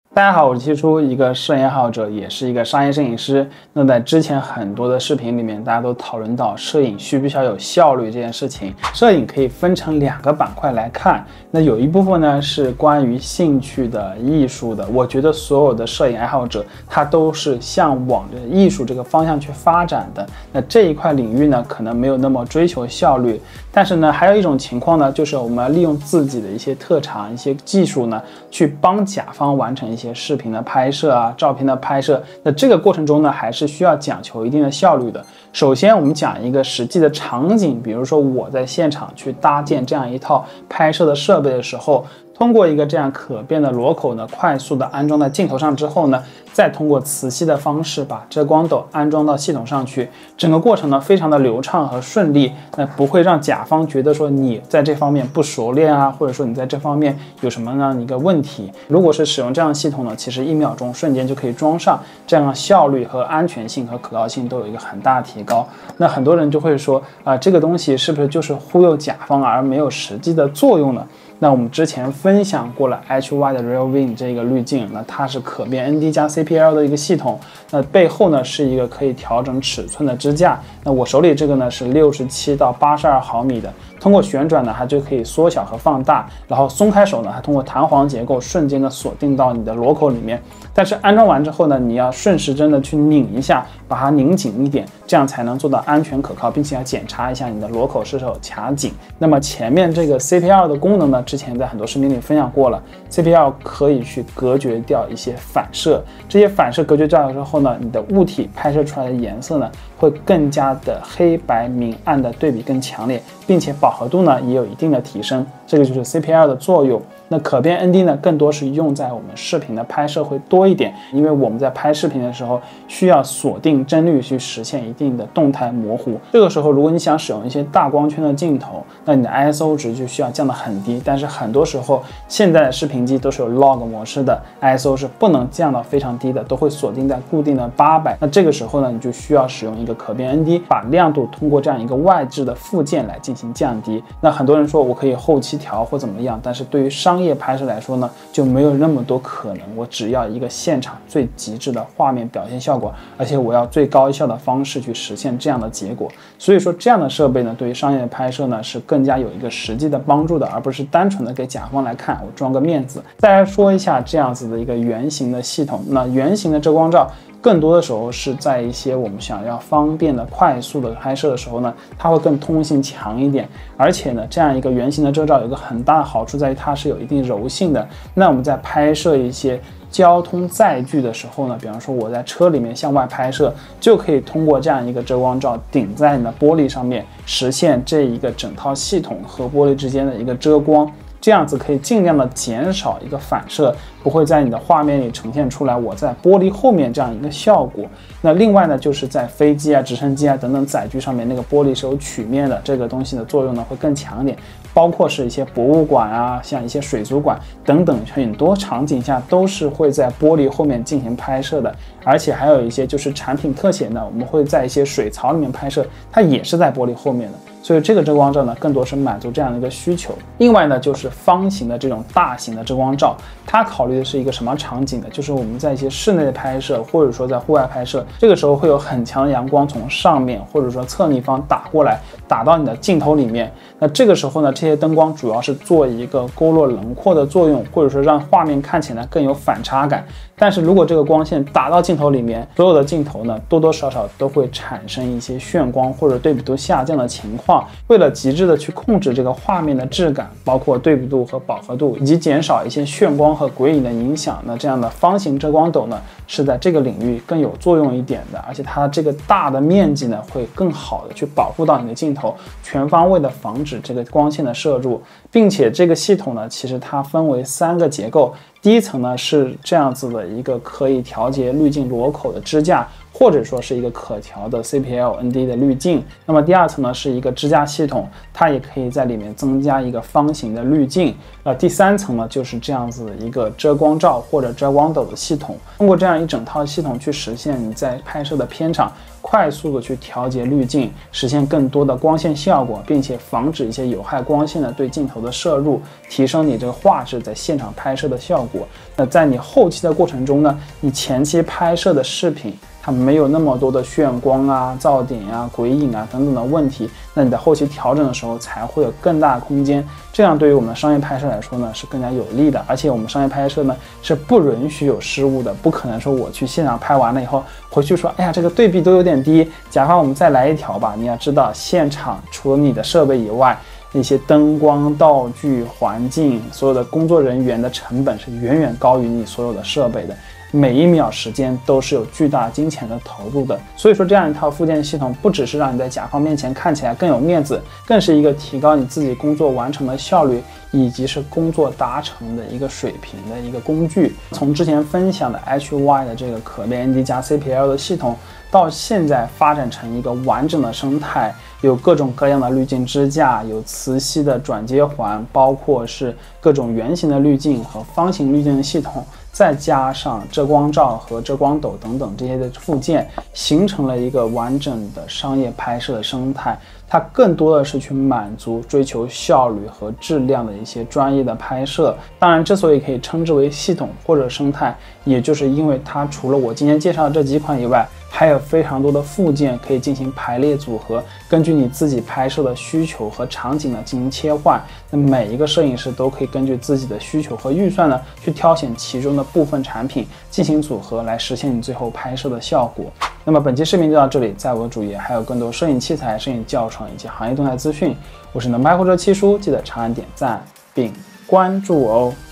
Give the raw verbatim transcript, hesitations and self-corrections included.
大家好，我是七叔，一个摄影爱好者，也是一个商业摄影师。那在之前很多的视频里面，大家都讨论到摄影需不需要有效率这件事情。摄影可以分成两个板块来看，那有一部分呢是关于兴趣的、艺术的。我觉得所有的摄影爱好者，他都是向往着艺术这个方向去发展的。那这一块领域呢，可能没有那么追求效率，但是呢，还有一种情况呢，就是我们要利用自己的一些特长、一些技术呢，去帮甲方完成一些一些视频的拍摄啊，照片的拍摄，那这个过程中呢，还是需要讲求一定的效率的。首先，我们讲一个实际的场景，比如说我在现场去搭建这样一套拍摄的设备的时候，通过一个这样可变的螺口呢，快速的安装在镜头上之后呢，再通过磁吸的方式把遮光斗安装到系统上去，整个过程呢非常的流畅和顺利，那不会让甲方觉得说你在这方面不熟练啊，或者说你在这方面有什么样的一个问题。如果是使用这样的系统呢，其实一秒钟瞬间就可以装上，这样效率和安全性和可靠性都有一个很大的提高。那很多人就会说啊、呃，这个东西是不是就是忽悠甲方而没有实际的作用呢？那我们之前分享过了 H Y 的 Real Win 这个滤镜，那它是可变 N D 加 C P L 的一个系统，那背后呢是一个可以调整尺寸的支架。那我手里这个呢是六十七到八十二毫米的，通过旋转呢它就可以缩小和放大，然后松开手呢它通过弹簧结构瞬间的锁定到你的螺口里面。但是安装完之后呢，你要顺时针的去拧一下，把它拧紧一点，这样才能做到安全可靠，并且要检查一下你的螺口是否卡紧。那么前面这个 C P L 的功能呢，之前在很多视频里分享过了 ，C P L 可以去隔绝掉一些反射，这些反射隔绝掉之后呢，你的物体拍摄出来的颜色呢，会更加的黑白明暗的对比更强烈，并且饱和度呢也有一定的提升，这个就是 C P L 的作用。那可变 N D 呢，更多是用在我们视频的拍摄会多一点，因为我们在拍视频的时候需要锁定帧率去实现一定的动态模糊。这个时候，如果你想使用一些大光圈的镜头，那你的 I S O 值就需要降得很低。但是很多时候，现在的视频机都是有 log 模式的 ，I S O 是不能降到非常低的，都会锁定在固定的八百。那这个时候呢，你就需要使用一个可变 N D， 把亮度通过这样一个外置的附件来进行降低。那很多人说我可以后期调或怎么样，但是对于商业拍摄来说呢，就没有那么多可能。我只要一个现场最极致的画面表现效果，而且我要最高效的方式去实现这样的结果。所以说，这样的设备呢，对于商业拍摄呢是更加有一个实际的帮助的，而不是单纯的给甲方来看，我装个面子。再来说一下这样子的一个圆形的系统，那圆形的遮光罩，更多的时候是在一些我们想要方便的快速的拍摄的时候呢，它会更通性强一点。而且呢，这样一个圆形的遮罩有一个很大的好处在于它是有一定柔性的。那我们在拍摄一些交通载具的时候呢，比方说我在车里面向外拍摄，就可以通过这样一个遮光罩顶在你的玻璃上面，实现这一个整套系统和玻璃之间的一个遮光。这样子可以尽量的减少一个反射，不会在你的画面里呈现出来我在玻璃后面这样一个效果。那另外呢，就是在飞机啊、直升机啊等等载具上面，那个玻璃是有曲面的，这个东西的作用呢会更强一点。包括是一些博物馆啊，像一些水族馆等等，很多场景下都是会在玻璃后面进行拍摄的。而且还有一些就是产品特写呢，我们会在一些水槽里面拍摄，它也是在玻璃后面的。所以这个遮光罩呢，更多是满足这样的一个需求。另外呢，就是方形的这种大型的遮光罩，它考虑的是一个什么场景呢？就是我们在一些室内的拍摄，或者说在户外拍摄，这个时候会有很强的阳光从上面或者说侧逆方打过来，打到你的镜头里面。那这个时候呢，这些灯光主要是做一个勾勒轮廓的作用，或者说让画面看起来更有反差感。但是如果这个光线打到镜头里面，所有的镜头呢，多多少少都会产生一些眩光或者对比度下降的情况。为了极致的去控制这个画面的质感，包括对比度和饱和度，以及减少一些眩光和鬼影的影响，那这样的方形遮光斗呢，是在这个领域更有作用一点的。而且它这个大的面积呢，会更好的去保护到你的镜头，全方位的防止这个光线的摄入。并且这个系统呢，其实它分为三个结构。第一层呢是这样子的一个可以调节滤镜螺口的支架，或者说是一个可调的 C P L N D 的滤镜。那么第二层呢是一个支架系统，它也可以在里面增加一个方形的滤镜。呃，第三层呢就是这样子的一个遮光罩或者遮光斗的系统。通过这样一整套系统去实现你在拍摄的片场快速的去调节滤镜，实现更多的光线效果，并且防止一些有害光线的对镜头的摄入，提升你这个画质在现场拍摄的效果。那在你后期的过程中呢，你前期拍摄的视频它没有那么多的眩光啊、噪点啊、鬼影啊等等的问题，那你在后期调整的时候才会有更大的空间，这样对于我们的商业拍摄来说呢是更加有利的。而且我们商业拍摄呢是不允许有失误的，不可能说我去现场拍完了以后回去说，哎呀这个对比都有点低，甲方我们再来一条吧。你要知道，现场除了你的设备以外，那些灯光、道具、环境，所有的工作人员的成本是远远高于你所有的设备的。每一秒时间都是有巨大金钱的投入的，所以说这样一套附件系统不只是让你在甲方面前看起来更有面子，更是一个提高你自己工作完成的效率以及是工作达成的一个水平的一个工具。从之前分享的 H Y 的这个可变 N D 加 C P L 的系统，到现在发展成一个完整的生态，有各种各样的滤镜支架，有磁吸的转接环，包括是各种圆形的滤镜和方形滤镜的系统，再加上遮光罩和遮光斗等等这些的附件，形成了一个完整的商业拍摄的生态。它更多的是去满足追求效率和质量的一些专业的拍摄。当然之所以可以称之为系统或者生态，也就是因为它除了我今天介绍的这几款以外，还有非常多的附件可以进行排列组合，根据你自己拍摄的需求和场景呢进行切换。那每一个摄影师都可以根据自己的需求和预算呢，去挑选其中的部分产品进行组合，来实现你最后拍摄的效果。那么本期视频就到这里，在我的主页还有更多摄影器材、摄影教程以及行业动态资讯。我是能拍货车七叔，记得长按点赞并关注我哦。